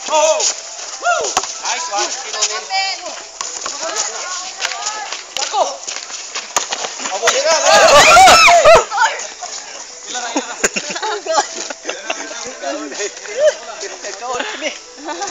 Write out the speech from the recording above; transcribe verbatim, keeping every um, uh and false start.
Oh! Woo! Nice one, Kinunin. Ako! Ako din na! Ilan na, ilan na. Ikaw na. Ikaw na.